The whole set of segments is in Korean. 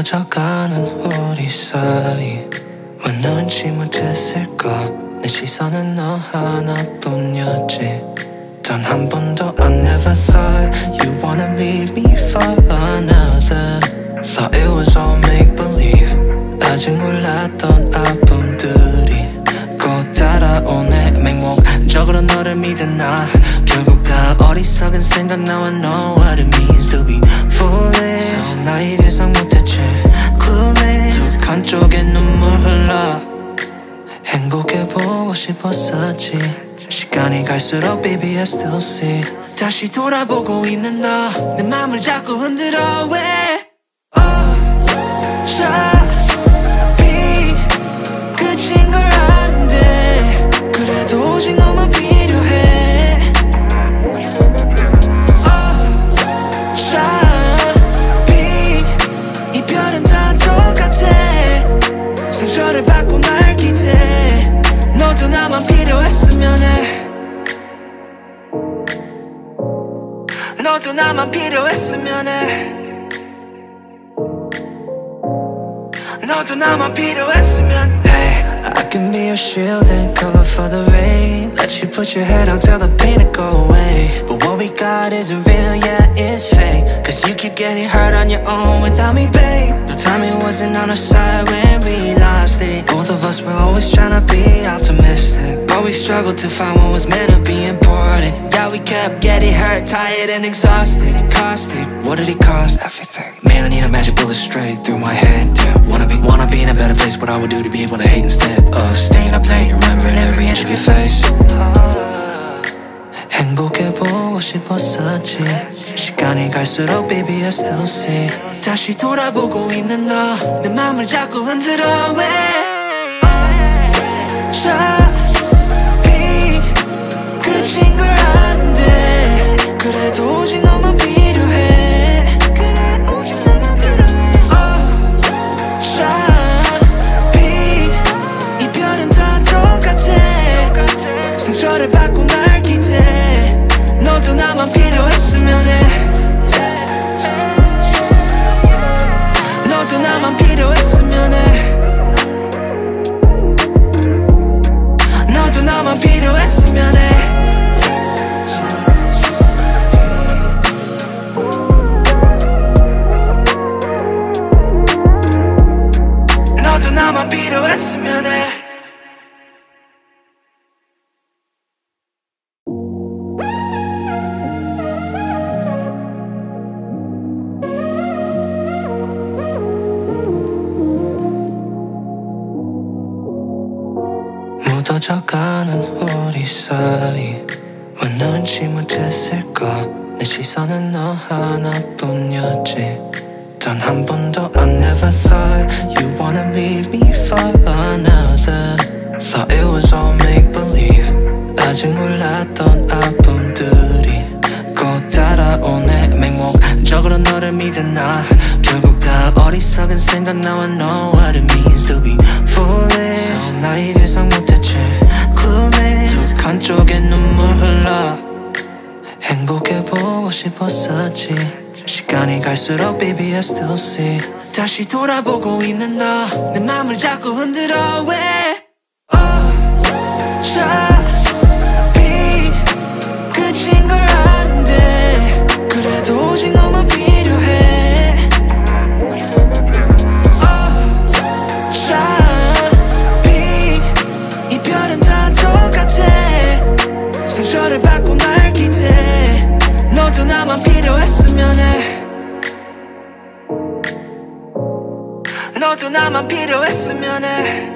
묻어져가는 우리 사이 왜 눈치 못했을까. 내 시선은 너 하나뿐이었지. 단 한 번도 I never thought you wanna leave me for another. Thought it was all make-believe. 아직 몰랐던 아픔들이 곧 따라오네. 맹목적으로 너를 믿은 나 결국 다 어리석은 생각. Now I know what it means to be foolish. So 나의 예상 못했지. Clueless. 한쪽에 눈물 흘러. 행복해보고 싶었었지. 시간이 갈수록 baby I still see. 다시 돌아보고 있는 너 내 맘을 자꾸 흔들어. 왜 어차피 끝인 걸 아는데 그래도 오직 너만 필요해. 어차피 이별은 다 똑같아. 상처를 받고 날 기대. 너도 나만 필요했으면 해. 너도 나만 필요했으면 해. 너도 나만 필요했으면 해. I can be your shield and cover for the rain. Let you put your head on till the pain will go away. But what we got isn't real, yeah, it's fake. Cause you keep getting hurt on your own without me, babe. The timing wasn't on our side when we lost it. Both of us were always trying to be optimistic, but we struggled to find what was meant to be important. Yeah, we kept getting hurt, tired and exhausted. It costed, what did it cost? Everything. Man, I need a magic bullet straight through my head. Damn, wanna be in a better place. What I would do to be able to hate instead of staying up late, remembering every inch of your face. 행복해보고 싶었었지. 시간이 갈수록 baby I still see. 다시 돌아보고 있는 너 내 맘을 자꾸 흔들어. 왜 어차피 끝인 걸 아는데 그래도 오직 너만 필요해. 어차피 이별은 다 똑같아. 상처를 받고 날 기대. 너도 나만 필요했으면 해. 너도 나만 필요했으면 해. 너도 나만 필요했으면 해. 너도 나만 필요했으면 해. 묻어져가는 우리 사이 왜 눈치 못했을까. 내 시선은 너 하나뿐이었지. 단 한 번도 I never thought you wanna leave me for another. Thought it was all make-believe. 아직 몰랐던 아픔들이 곧 따라오네. 맹목적으로 너를 믿은 나 결국 다 어리석은 생각. Now I know what it means to be foolish. So 나의 예상 못했지. Clueless. 한쪽에 눈물 흘러. 행복해보고 싶었었지. 시간이 갈수록 baby I still see. 다시 돌아보고 있는 너 내 맘을 자꾸 흔들어. 왜 어차피 끝인 걸 아는데 그래도 오직 너만 필요해. 어차피 이별은 다 똑같아. 상처를 받고 날 기대. 너도 나만 필요했으면 해. 너도 나만 필요했으면 해.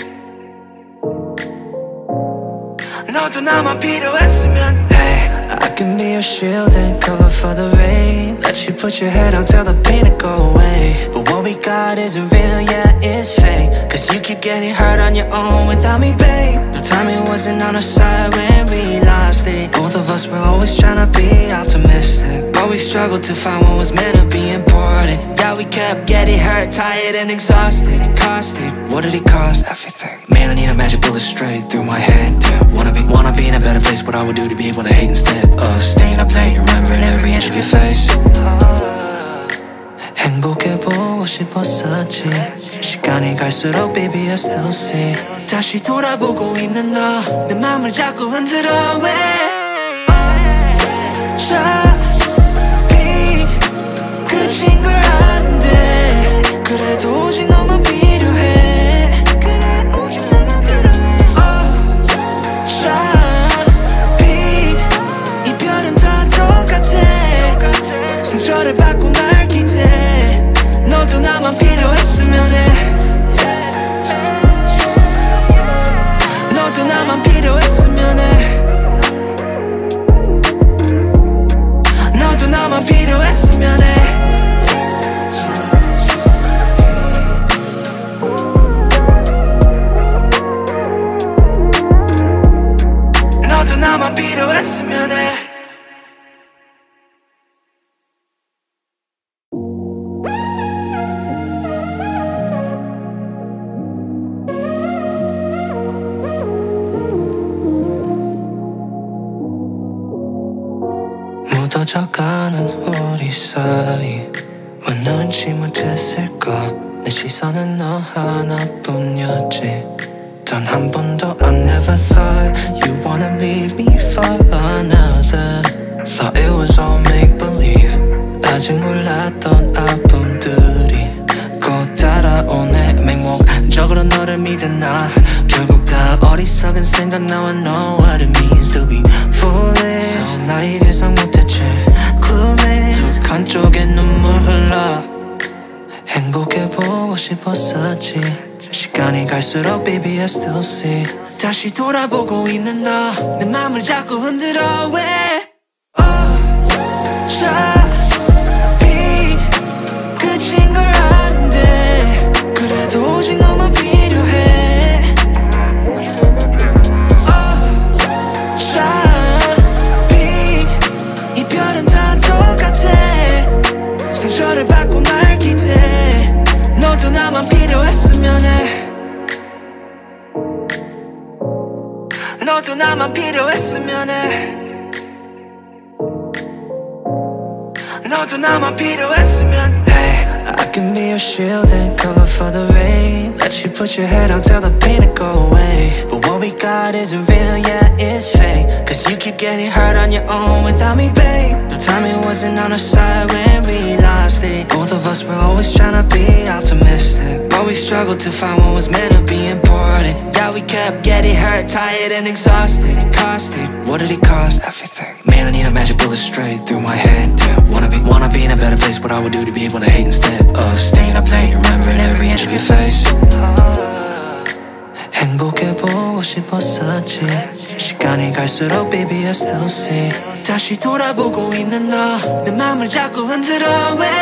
너도 나만 필요했으면 해. I can be your shield and cover for the rain. Let you put your head on till the pain will go away. But what we got isn't real, yeah, it's fake. Cause you keep getting hurt on your own without me, babe. The timing wasn't on our side when we lost it. Both of us were always trying to be optimistic, but we struggled to find what was meant to be important. Yeah, we kept getting hurt, tired and exhausted. It costed, what did it cost? Everything. Man, I need a magic bullet straight through my head. Damn, wanna be in a better place. What I would do to be able to hate instead of staying up late, remembering every inch of your face. 행복해보고 싶었었지. 시간이 갈수록 baby I still see. 다시 돌아보고 있는 너 내 맘을 자꾸 흔들어 왜 어차피 끝인 걸 아는데 그래도 오직 너만 필요해. 어차피 이별은 다 똑같아. 상처를 받고 날 기대. 너도 나만 필요했으면 해. 너도 나만 필요했으면 해. 너도 나만 필요했으면 해. 너도 나만 필요했으면 해. 묻어져가는 우리 사이 왜 눈치 못했을까. 내 시선은 너 하나뿐이었지. 단 한 번도 I never thought you wanna leave me for another. Thought it was all make-believe. 아직 몰랐던 아픔들이 곧 따라오네. 맹목적으로 너를 믿은 나 결국 다 어리석은 생각. Now I know what it means to be foolish. So 나의 예상 못했지 clueless. 두 한쪽에 눈물 흘러 행복해보고 싶었었지. 시간이 갈수록 baby I still see. 다시 돌아보고 있는 너 내 맘을 자꾸 흔들어 왜 어차피 끝인 걸 아는데 그래도 오직 너만 필요해. 어차피 이별은 다 똑같아. 상처를 받고 날 기대. 너도 나만 필요했으면 해. 너도 나만 필요했으면 해. 너도 나만 필요했으면 해. I can be your shield and cover for the rain. Let you put your head on till the pain will go away. But what we got isn't real, yeah, it's fake. Cause you keep getting hurt on your own without me, babe. The timing wasn't on our side when we lost it. Both of us were always trying to be optimistic, but we struggled to find what was meant to be important. Yeah, we kept getting hurt, tired and exhausted. It costed, what did it cost? Everything. Man, I need a magic bullet straight through my head. Damn, wanna be in a better place. What I would do to be able to hate instead of staying up late, remembering every inch of your face. 행복해보고 싶었었지. 시간이 갈수록 baby I still see. 다시 돌아보고 있는 너 내 맘을 자꾸 흔들어 왜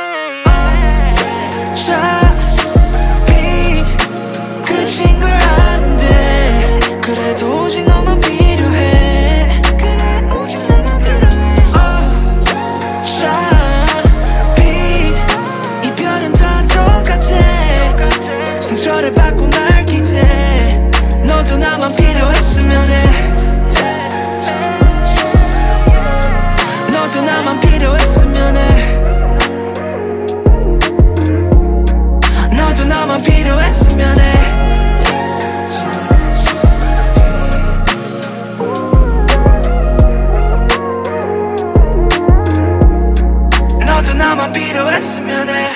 어차피 끝인 걸 아는데 그래도 오직 너만 필요해. 어차피 이별은 다 똑같아. 상처를 받고 날 기대. 너도 나만 필요했으면 해. 너도 나만 필요했으면 해. 너도 나만 필요했으면 해. 너도 나만 필요했으면 해.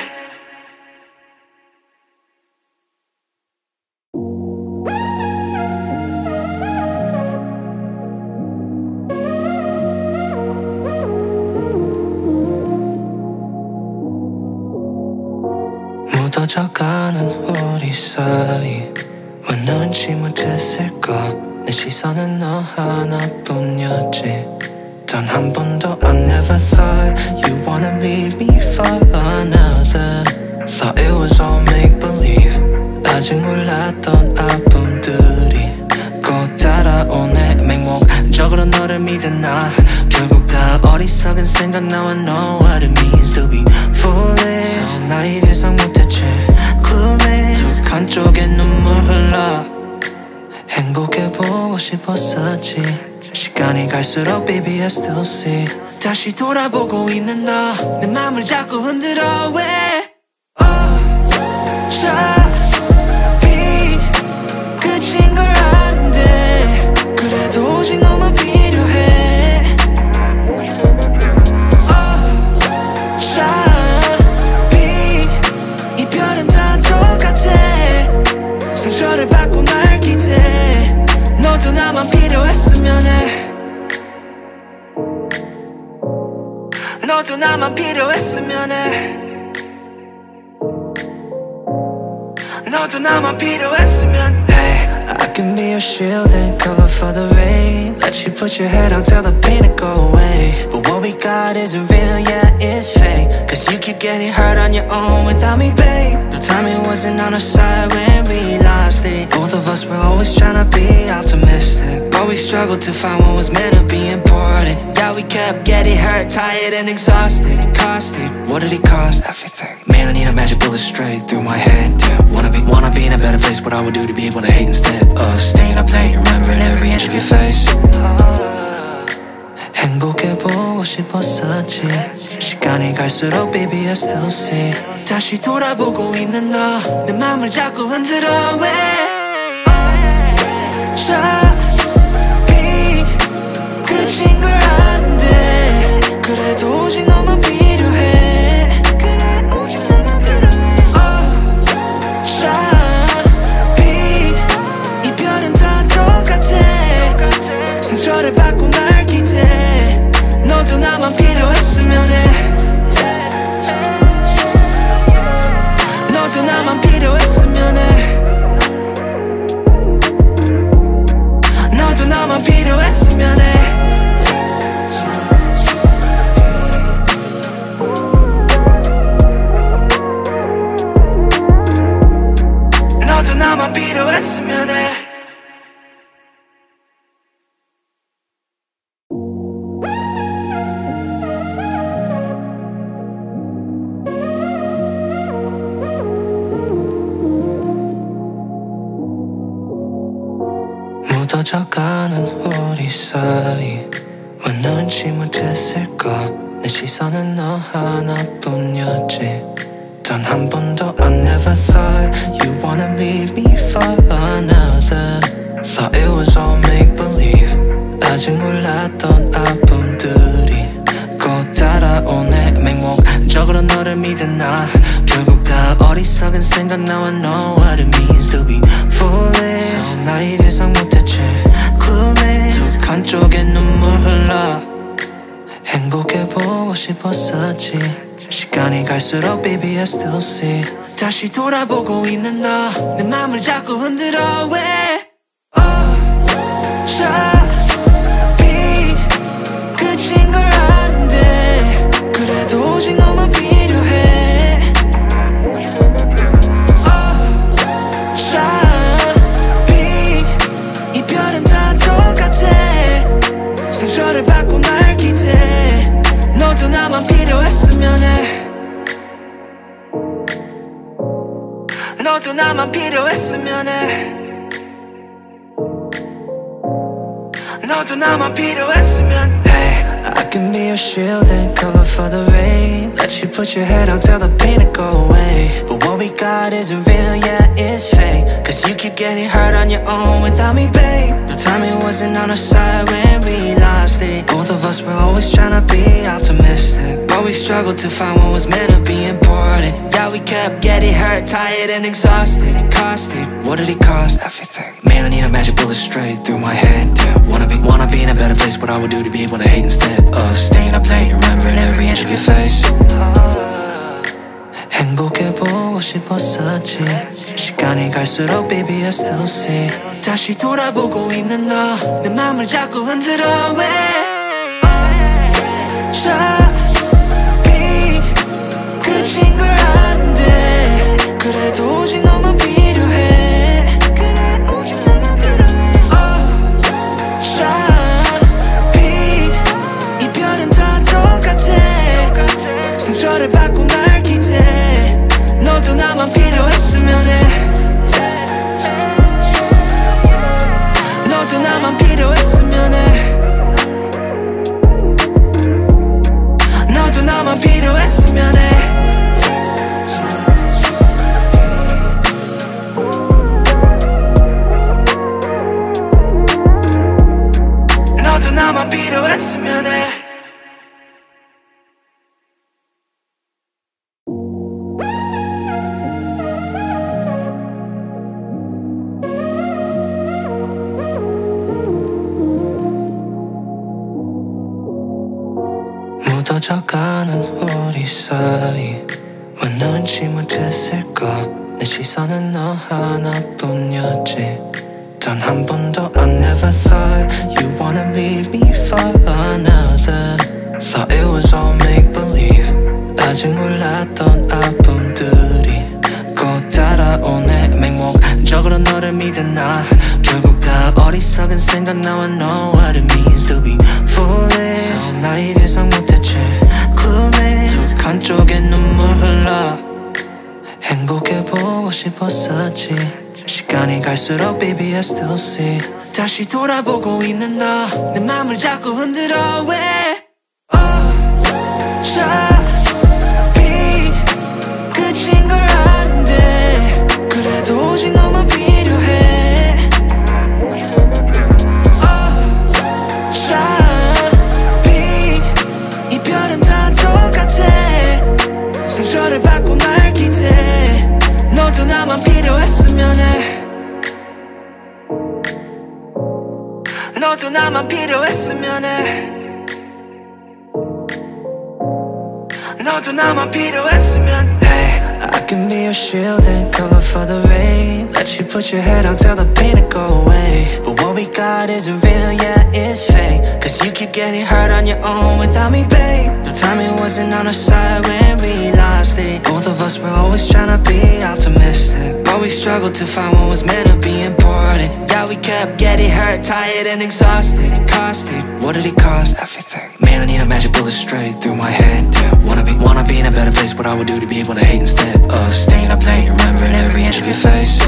묻어져가는 우리 사이 왜 눈치 못했을까. 내 시선은 너 하나뿐이었지. 단 한 번도 I never thought you wanna leave me for another. Thought it was all make-believe. 아직 몰랐던 아픔들이 곧 따라오네. 맹목적으로 너를 믿은 나 결국 다 어리석은 생각. Now I know what it means to be foolish. So 나의 예상 못했지 clueless. 두 한쪽에 눈물 흘러 행복해보고 싶었었지. 시간이 갈수록 baby I still see. 다시 돌아보고 있는 너 내 맘을 자꾸 흔들어 왜 나만 필요했으면 해. 너도 나만 필요했으면 해. I can be your shield and cover for the rain. Let you put your head on till the pain will go away. But what we got isn't real, yeah, it's fake. Cause you keep getting hurt on your own without me, babe. The timing wasn't on our side when we lost it. Both of us were always trying to be optimistic, but we struggled to find what was meant to be important. Yeah, we kept getting hurt, tired and exhausted. It costed, what did it cost? Everything. Man, I need a magic bullet straight through my head. Damn, wanna be in a better place. What I would do to be able to hate instead of staying up late, remembering every inch of your face. 행복해보고 싶었었지. 시간이 갈수록 baby I still see. 다시 돌아보고 있는 너, 내 맘을 자꾸 흔들어 왜 어차피 끝인 걸 아는데 그래도 오직 너만 필요해. 어차피 이별은 다 똑같아. 상처를 받고 날 기대. 너도 나만 필요했으면 해. 너도 나만 필요했으면 해. 너도 나만 필요했으면 해. 너도 나만 필요했으면 해. 묻어져가는 우리 사이 왜 눈치 못했을까. 내 시선은 너 하나뿐이었지. 단 한 번도 I never thought you wanna leave me for another. Thought it was all make-believe. 아직 몰랐던 아픔들이 곧 따라오네. 맹목적으로 너를 믿은 나 결국 다 어리석은 생각. Now I know what it means to be foolish. So 나의 예상 못했지 clueless. 한쪽에 눈물 흘러. 행복해보고 싶었었지. 시간이 갈수록 baby I still see. 다시 돌아보고 있는 너, 내 맘을 자꾸 흔들어 왜 어차피 끝인 걸 아는데 그래도 오직 너만 필요해. 어차피 이별은 다 똑같아. 상처를 받고 날 기대. 너도 나만 필요했으면 해. 너도 나만 필요했으면 해. 너도 나만 필요했으면 해. I can be your shield and cover for the rain. Let you put your head on till the pain will go away. But what we got isn't real, yeah, it's fake. Cause you keep getting hurt on your own without me, babe. The timing wasn't on our side when we lost it. Both of us were always trying to be optimistic, but we struggled to find what was meant to be important. Yeah, we kept getting hurt, tired and exhausted. It costed, what did it cost? Everything. Man, I need a magic bullet straight through my head. Damn, wanna be in a better place. What I would do to be able to hate instead of staying up late, remembering every inch of your face. 행복해보고 싶었었지. 시간이 갈수록 baby I still see. 다시 돌아보고 있는 너, 내 맘을 자꾸 흔들어 왜 어차피 끝인 걸 아는데 그래도 오직 너만 필요해. 어차피 이별은 다 똑같아. 상처를 받고 날 기대. 너도 나만 필요했으면 해. 너도 나만 필요했으면 해. 너도 나만 필요했으면 해. 멀어져가는 우리 사이 왜 눈치 못했을까 내 시선은 너 하나뿐이었지 단 한 번도 I never thought you wanna leave me for another Thought it was all make-believe 아직 몰랐던 아픔들이 곧 따라오네 맹목적으로 너를 믿은 나 결국 다 어리석은 생각 Now I know what it means to be foolish So 나이 예상 못했지 Clueless 두 한쪽에 눈물 흘러 행복해보고 싶었었지 시간이 갈수록 baby I still see 다시 돌아보고 있는 너 내 맘을 자꾸 흔들어 왜 어차피 끝인 걸 아는데 그래도 오직 너만 필요해 어차피 이별은 다 똑같아 상처를 받고 날 기대 너도 나만 필요했으면 해 너도 나만 필요했으면 해 너도 나만 필요했으면 해 I can be your shield and cover for the rain Let you put your head on till the pain will go away But what we got isn't real, yeah, it's fake Cause you keep getting hurt on your own without me, babe The timing wasn't on our side when we lost it Both of us were always trying to be optimistic But we struggled to find what was meant to be important Yeah, we kept getting hurt, tired and exhausted It costed, what did it cost? Everything Man, I need a magic bullet straight through my head Damn, wanna be in a better place What I would do to be able to hate instead Of staying up late, remembering every inch of your face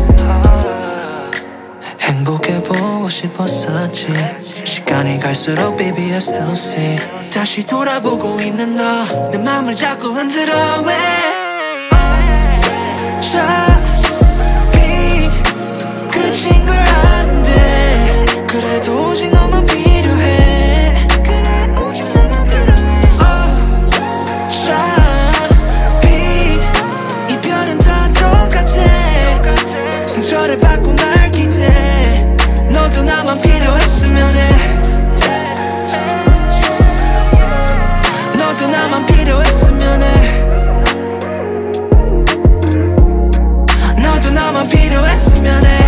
행복해보고 싶었었지 시간이 갈수록 baby I still see 다시 돌아보고 있는 너 내 맘을 자꾸 흔들어 왜 어차피 끝인 걸 아는데 그래도 오직 너만 필요해 어차피 이별은 다 똑같아 상처를 받고 날 기대 너도 나만 필요했으면 해 너도 나만 필요했으면 해 너도 나만 필요했으면 해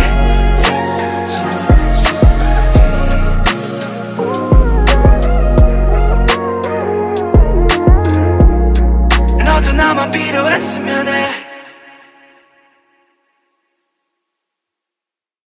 너도 나만 필요했으면 해